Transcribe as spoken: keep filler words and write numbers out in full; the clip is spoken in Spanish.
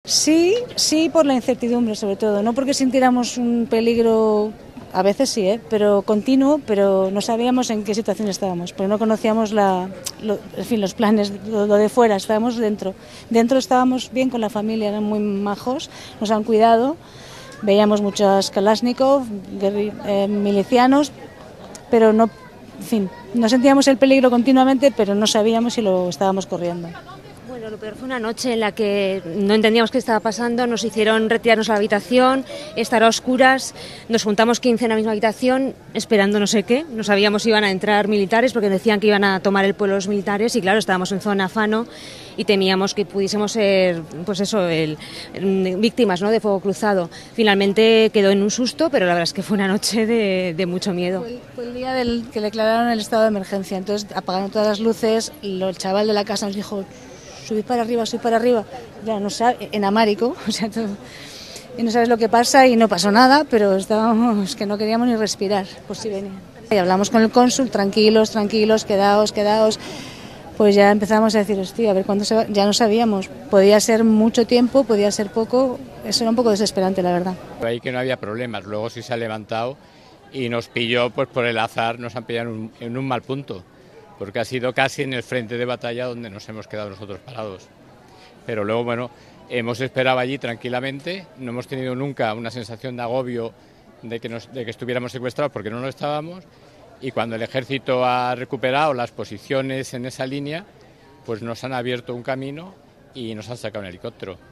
Sí, sí, por la incertidumbre sobre todo, no porque sintiéramos un peligro, a veces sí, ¿eh? pero continuo, pero no sabíamos en qué situación estábamos, porque no conocíamos la, lo, en fin, los planes, lo, lo de fuera, estábamos dentro. Dentro estábamos bien con la familia, eran muy majos, nos han cuidado, veíamos muchos Kalashnikov, eh, milicianos, pero no, en fin, no sentíamos el peligro continuamente, pero no sabíamos si lo estábamos corriendo. Bueno, lo peor fue una noche en la que no entendíamos qué estaba pasando, nos hicieron retirarnos a la habitación, estar a oscuras, nos juntamos quince en la misma habitación esperando no sé qué, no sabíamos si iban a entrar militares porque decían que iban a tomar el pueblo los militares y claro, estábamos en zona Fano y temíamos que pudiésemos ser, pues eso, el, víctimas, ¿no?, de fuego cruzado. Finalmente quedó en un susto, pero la verdad es que fue una noche de, de mucho miedo. Fue el, fue el día del que declararon el estado de emergencia, entonces apagaron todas las luces, el chaval de la casa nos dijo: subid para arriba, subid para arriba, ya no sabe, en amárico, o sea, todo, y no sabes lo que pasa y no pasó nada, pero estábamos que no queríamos ni respirar, pues sí venía. Y hablamos con el cónsul, tranquilos, tranquilos, quedaos, quedaos, pues ya empezamos a decir, hostia, a ver cuándo se va, ya no sabíamos, podía ser mucho tiempo, podía ser poco, eso era un poco desesperante, la verdad. Ahí que no había problemas, luego sí se ha levantado y nos pilló, pues por el azar, nos han pillado en un, en un mal punto, porque ha sido casi en el frente de batalla donde nos hemos quedado nosotros parados. Pero luego, bueno, hemos esperado allí tranquilamente, no hemos tenido nunca una sensación de agobio de que, nos, de que estuviéramos secuestrados porque no lo estábamos, y cuando el ejército ha recuperado las posiciones en esa línea, pues nos han abierto un camino y nos han sacado un helicóptero.